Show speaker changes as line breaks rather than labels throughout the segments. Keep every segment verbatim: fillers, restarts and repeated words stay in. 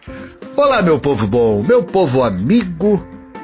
Olá, meu povo bom, meu povo amigo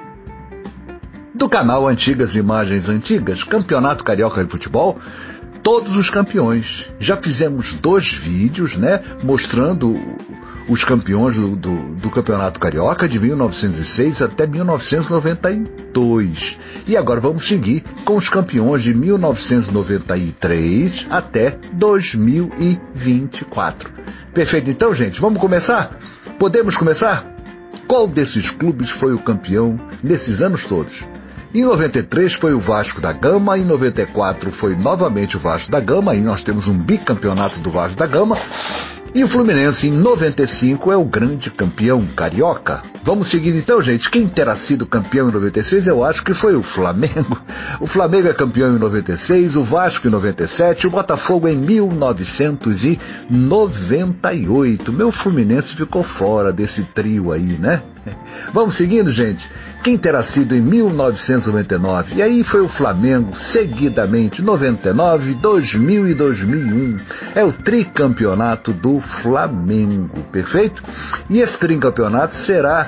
do canal Antigas Imagens Antigas, Campeonato Carioca de Futebol, todos os campeões. Já fizemos dois vídeos, né, mostrando os campeões do, do, do Campeonato Carioca de mil novecentos e seis até mil novecentos e noventa e dois. E agora vamos seguir com os campeões de mil novecentos e noventa e três até dois mil e vinte e quatro. Perfeito, então, gente, vamos começar? Podemos começar? Qual desses clubes foi o campeão nesses anos todos? Em noventa e três foi o Vasco da Gama, em noventa e quatro foi novamente o Vasco da Gama, e nós temos um bicampeonato do Vasco da Gama. E o Fluminense, em noventa e cinco, é o grande campeão carioca. Vamos seguir então, gente. Quem terá sido campeão em noventa e seis? Eu acho que foi o Flamengo. O Flamengo é campeão em noventa e seis, o Vasco em noventa e sete, o Botafogo em mil novecentos e noventa e oito. Meu Fluminense ficou fora desse trio aí, né? Vamos seguindo, gente. Quem terá sido em mil novecentos e noventa e nove? E aí foi o Flamengo, seguidamente, noventa e nove, dois mil e dois mil e um. É o tricampeonato do Flamengo, perfeito? E esse tricampeonato será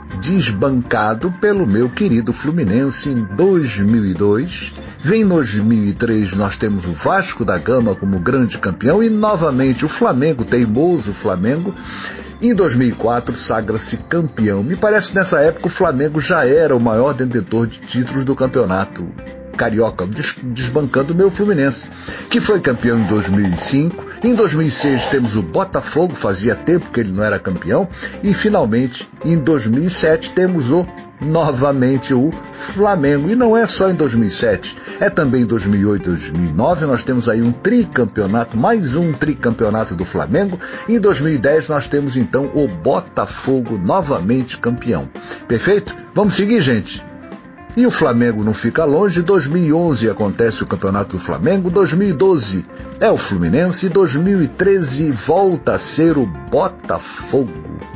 desbancado pelo meu querido Fluminense em dois mil e dois. Vem em dois mil e três nós temos o Vasco da Gama como grande campeão e novamente o Flamengo, teimoso Flamengo. Em dois mil e quatro sagra-se campeão. Me parece que nessa época o Flamengo já era o maior detentor de títulos do campeonato carioca, desbancando o meu Fluminense, que foi campeão em dois mil e cinco. Em dois mil e seis temos o Botafogo, fazia tempo que ele não era campeão. E finalmente, em dois mil e sete, temos o novamente o Flamengo. E não é só em dois mil e sete, é também em dois mil e oito, dois mil e nove, nós temos aí um tricampeonato, mais um tricampeonato do Flamengo. Em dois mil e dez nós temos então o Botafogo novamente campeão. Perfeito? Vamos seguir, gente? E o Flamengo não fica longe. dois mil e onze acontece o Campeonato do Flamengo, dois mil e doze é o Fluminense, dois mil e treze volta a ser o Botafogo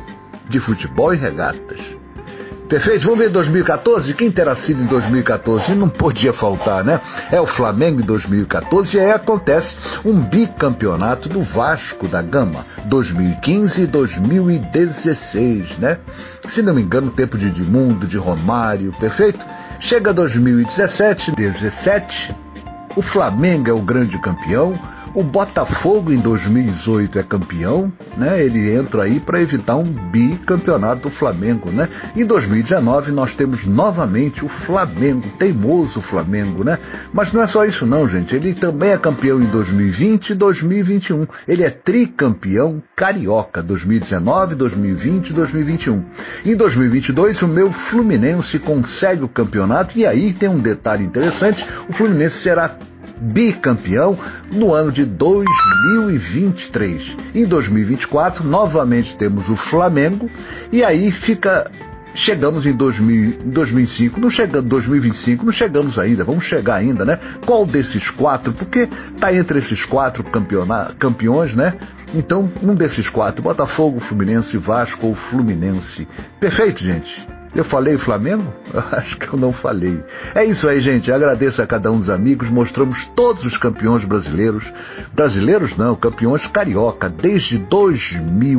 de futebol e regatas. Perfeito? Vamos ver dois mil e quatorze? Quem terá sido em dois mil e quatorze? Não podia faltar, né? É o Flamengo em dois mil e quatorze e aí acontece um bicampeonato do Vasco da Gama, dois mil e quinze e dois mil e dezesseis, né? Se não me engano, tempo de Edmundo, de Romário, perfeito? Chega dois mil e dezessete, dezessete, o Flamengo é o grande campeão. O Botafogo em dois mil e dezoito é campeão, né? Ele entra aí para evitar um bicampeonato do Flamengo, né? Em dois mil e dezenove nós temos novamente o Flamengo, teimoso Flamengo, né? Mas não é só isso não, gente. Ele também é campeão em dois mil e vinte e dois mil e vinte e um. Ele é tricampeão carioca, dois mil e dezenove, dois mil e vinte e dois mil e vinte e um. Em dois mil e vinte e dois o meu Fluminense consegue o campeonato e aí tem um detalhe interessante, o Fluminense será bicampeão no ano de dois mil e vinte e três. Em dois mil e vinte e quatro, novamente temos o Flamengo, e aí fica... Chegamos em dois mil, em dois mil e cinco, não chegamos, dois mil e vinte e cinco, não chegamos ainda, vamos chegar ainda, né? Qual desses quatro? Porque tá entre esses quatro campeões, né? Então, um desses quatro, Botafogo, Fluminense, Vasco ou Fluminense. Perfeito, gente? Eu falei Flamengo? Acho que eu não falei. É isso aí, gente. Agradeço a cada um dos amigos. Mostramos todos os campeões brasileiros. Brasileiros não, campeões carioca, desde dois mil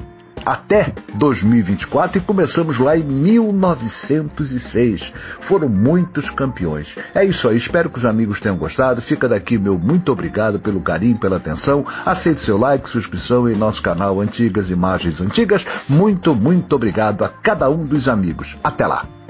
até dois mil e vinte e quatro e começamos lá em mil novecentos e seis. Foram muitos campeões. É isso aí, espero que os amigos tenham gostado. Fica daqui meu muito obrigado pelo carinho, pela atenção. Aceite seu like, sua inscrição em nosso canal Antigas Imagens Antigas. Muito, muito obrigado a cada um dos amigos. Até lá!